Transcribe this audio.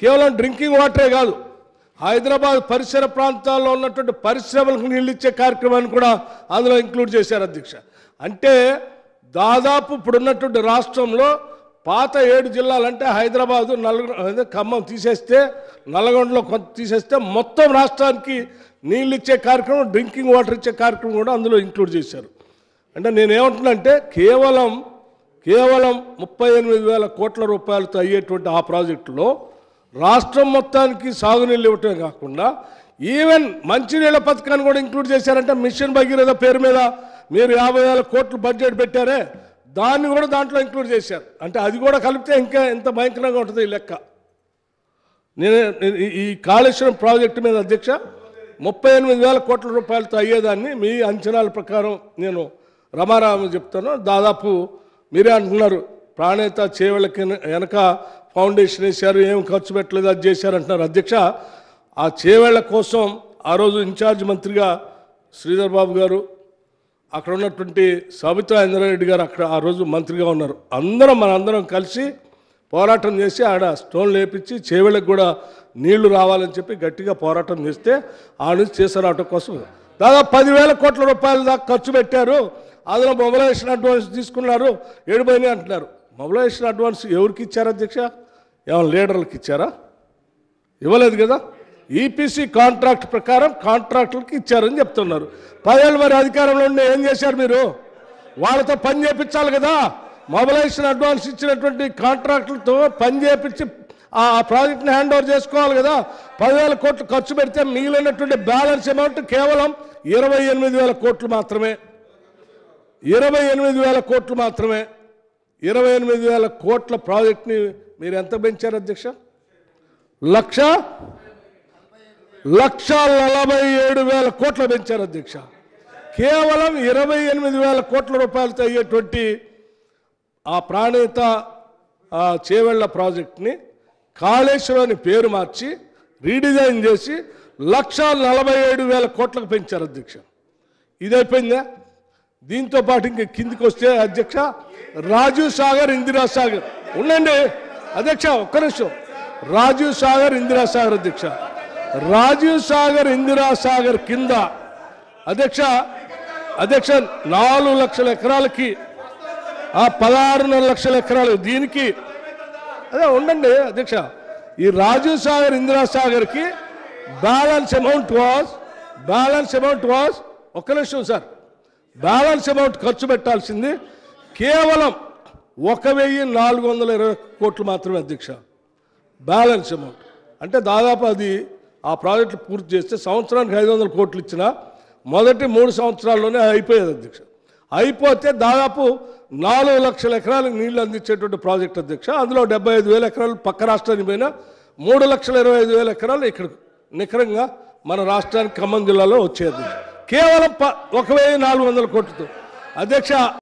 కేవలం డ్రింకింగ్ వాటరే కాదు, హైదరాబాద్ పరిసర ప్రాంతాల్లో ఉన్నటువంటి పరిశ్రమలకు నీళ్ళు ఇచ్చే కార్యక్రమాన్ని కూడా అందులో ఇంక్లూడ్ చేశారు అధ్యక్ష. అంటే దాదాపు ఇప్పుడున్నటువంటి రాష్ట్రంలో పాత 7 జిల్లాలంటే హైదరాబాదు, ఖమ్మం తీసేస్తే, నల్గొండలో కొంత తీసేస్తే మొత్తం రాష్ట్రానికి నీళ్ళు ఇచ్చే కార్యక్రమం, డ్రింకింగ్ వాటర్ ఇచ్చే కార్యక్రమం కూడా అందులో ఇంక్లూడ్ చేశారు. అంటే నేనేమంటున్నానంటే కేవలం 38,000 కోట్ల రూపాయలతో అయ్యేటువంటి ఆ ప్రాజెక్టులో రాష్ట్రం మొత్తానికి సాగునీళ్ళు ఇవ్వటమే కాకుండా ఈవెన్ మంచినీళ్ళ పథకాన్ని కూడా ఇంక్లూడ్ చేశారంటే మిషన్ భగీరథ పేరు మీద మీరు 50,000 కోట్లు బడ్జెట్ పెట్టారే, దాన్ని కూడా దాంట్లో ఇంక్లూడ్ చేశారు. అంటే అది కూడా కలిపితే ఇంకా ఎంత భయంకరంగా ఉంటుంది ఈ లెక్క. నేను ఈ కాళేశ్వరం ప్రాజెక్టు మీద అధ్యక్ష 38,000 కోట్ల రూపాయలతో అయ్యేదాన్ని మీ అంచనాల ప్రకారం నేను రమారామ చెప్తాను. దాదాపు మీరే అంటున్నారు ప్రాణేత చేవెళ్ళకి వెనక ఫౌండేషన్ వేశారు, ఏం ఖర్చు పెట్టలేదు, అది చేశారు అంటున్నారు అధ్యక్ష. ఆ చేవేళ్ల కోసం ఆ రోజు ఇన్ఛార్జ్ మంత్రిగా శ్రీధర్ బాబు గారు, అక్కడ ఉన్నటువంటి సబితా ఇంద్రారెడ్డి గారు అక్కడ ఆ రోజు మంత్రిగా ఉన్నారు. మనందరం కలిసి పోరాటం చేసి ఆడ స్టోన్ లేపించి చేవేళ్ళకి కూడా నీళ్లు రావాలని చెప్పి గట్టిగా పోరాటం చేస్తే ఆ నుంచి చేసరావటం కోసం దాదాపు 10,000 కోట్ల రూపాయల దాకా ఖర్చు పెట్టారు. అందులో మొబిలైజేషన్ అడ్వాన్స్ తీసుకున్నారు, ఏడుపోయినాయి అంటున్నారు. మొబిలైజేషన్ అడ్వాన్స్ ఎవరికి ఇచ్చారు అధ్యక్ష? ఏమైనా లీడర్లకు ఇచ్చారా? ఇవ్వలేదు కదా. ఈపీసీ కాంట్రాక్ట్ ప్రకారం కాంట్రాక్టులకి ఇచ్చారని చెప్తున్నారు. 10 ఏళ్ళు మరి అధికారంలో ఉండి ఏం చేశారు మీరు? వాళ్ళతో పని చేయించాలి కదా. మొబిలైజేషన్ అడ్వాన్స్ ఇచ్చినటువంటి కాంట్రాక్టులతో పని చేయించి ఆ ప్రాజెక్ట్ని హ్యాండ్ ఓవర్ చేసుకోవాలి కదా. 10,000 కోట్లు ఖర్చు పెడితే మిగిలినటువంటి బ్యాలెన్స్ అమౌంట్ కేవలం 28,000 కోట్లు మాత్రమే. 28,000 కోట్లు మాత్రమే. 28,000 కోట్ల ప్రాజెక్ట్ని మీరు ఎంత పెంచారు అధ్యక్ష? 1,47,000 కోట్లు పెంచారు అధ్యక్ష. కేవలం 28,000 కోట్ల రూపాయలతో అయ్యేటువంటి ఆ ప్రాణేత చేవెళ్ల ప్రాజెక్ట్ని కాళేశ్వరాన్ని పేరు మార్చి రీడిజైన్ చేసి 1,47,000 కోట్లకు పెంచారు అధ్యక్ష. ఇదైపోయిందా? దీంతో పాటు ఇంక కిందికి వస్తే అధ్యక్ష రాజీవ్ సాగర్, ఇందిరా సాగర్ ఉండండి అధ్యక్ష, ఒక్క నిమిషం. రాజీవ్ సాగర్, ఇందిరా సాగర్ అధ్యక్ష, రాజీవ్ సాగర్, ఇందిరా సాగర్ కింద అధ్యక్ష 4 లక్షల ఎకరాలకి 16.5 లక్షల ఎకరాలు దీనికి అదే ఉండండి అధ్యక్ష. ఈ రాజీవ్ సాగర్, ఇందిరా సాగర్కి బ్యాలెన్స్ అమౌంట్ వాజ్ ఒక్క నిమిషం సార్, బ్యాలెన్స్ అమౌంట్ ఖర్చు పెట్టాల్సింది కేవలం 1,420 కోట్లు మాత్రమే అధ్యక్ష. బ్యాలెన్స్ అమౌంట్ అంటే దాదాపు అది ఆ ప్రాజెక్టులు పూర్తి చేస్తే సంవత్సరానికి 500 కోట్లు ఇచ్చినా మొదటి 3 సంవత్సరాల్లోనే అయిపోయేది అధ్యక్ష. అయిపోతే దాదాపు 4 లక్షల ఎకరాలకు నీళ్లు అందించేటువంటి ప్రాజెక్ట్ అధ్యక్ష. అందులో 75,000 ఎకరాలు పక్క రాష్ట్రానికి పోయినా 3,25,000 ఎకరాలు ఇక్కడ నికరంగా మన రాష్ట్రానికి ఖమ్మం జిల్లాలో వచ్చేది కేవలం 1,400 కోట్లతో అధ్యక్ష.